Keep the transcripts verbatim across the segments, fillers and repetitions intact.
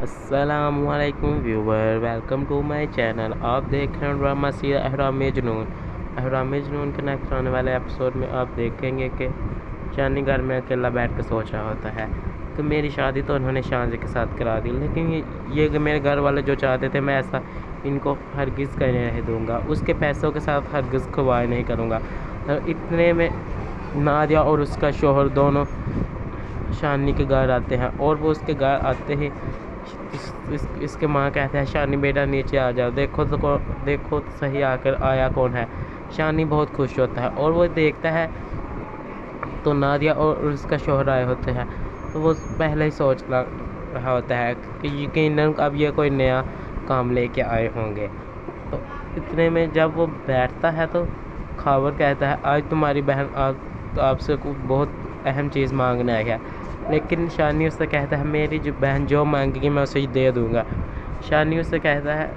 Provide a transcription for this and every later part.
अस्सलामुअलैकुम viewer, welcome to my channel. आप देख रहे हैं ड्रामा सीरियल अहराम जुनून। अहराम जुनून के नेक्स्ट आने वाले एपिसोड में आप देखेंगे कि शानी घर में अकेला बैठ कर सोच रहा होता है तो मेरी शादी तो उन्होंने शानजी के साथ करा दी, लेकिन ये, ये मेरे घर वाले जो चाहते थे मैं ऐसा इनको हरगिज़ करने नहीं दूँगा, उसके पैसों के साथ हरगिज़ खुवाए नहीं करूँगा। और इतने में नादिया और उसका शोहर दोनों शानी के घर आते हैं और वो उसके घर आते ही इस, इस, इसके माँ कहते हैं शानी बेटा नीचे आ जाओ, देखो तो कौन देखो तो सही आकर आया कौन है। शानी बहुत खुश होता है और वो देखता है तो नादिया और उसका शोहर आए होते हैं, तो वो पहले ही सोच रहा होता है कि यकीनन अब ये कोई नया काम लेके आए होंगे। तो इतने में जब वो बैठता है तो खावर कहता है आज तुम्हारी बहन आज तो आपसे बहुत अहम चीज़ मांगने आई है, लेकिन शानी उससे कहता है मेरी जो बहन जो मांगेगी मैं उसे दे दूँगा। शानी उससे कहता है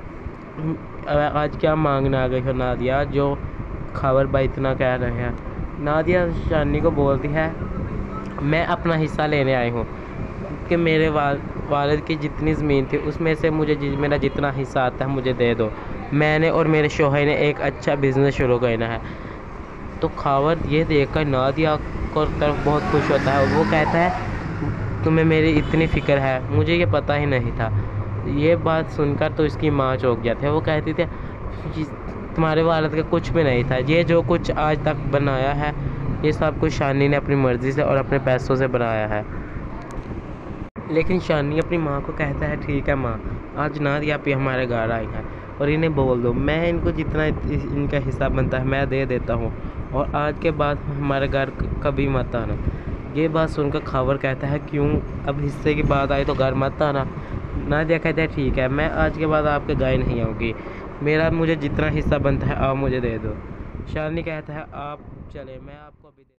आज क्या मांगने आ गई हो नादिया जो खावर भाई इतना कह रहे हैं। नादिया शानी को बोलती है मैं अपना हिस्सा लेने आई हूँ कि मेरे वाल वालिद की जितनी ज़मीन थी उसमें से मुझे जि, मेरा जितना हिस्सा आता है मुझे दे दो, मैंने और मेरे शोहर ने एक अच्छा बिज़नेस शुरू करना है। तो खावर ये देखकर नादिया को तरफ बहुत खुश होता है और वो कहता है तुम्हें मेरी इतनी फ़िक्र है, मुझे ये पता ही नहीं था। ये बात सुनकर तो इसकी माँ चौंक जाती है, वो कहती थी तुम्हारे वालिद का कुछ भी नहीं था, ये जो कुछ आज तक बनाया है ये सब कुछ शानी ने अपनी मर्ज़ी से और अपने पैसों से बनाया है। लेकिन शानी अपनी माँ को कहता है ठीक है माँ, आज नादिया भी हमारे घर आई है और इन्हें बोल दो मैं इनको जितना इनका हिस्सा बनता है मैं दे देता हूँ और आज के बाद हमारे घर कभी मत आना। ये बात सुनकर खावर कहता है क्यों, अब हिस्से की बात आई तो घर मत आना। नादिया कहता है ठीक है मैं आज के बाद आपके घर नहीं आऊँगी, मेरा मुझे जितना हिस्सा बनता है आप मुझे दे दो। शानी कहता है आप चले मैं आपको अभी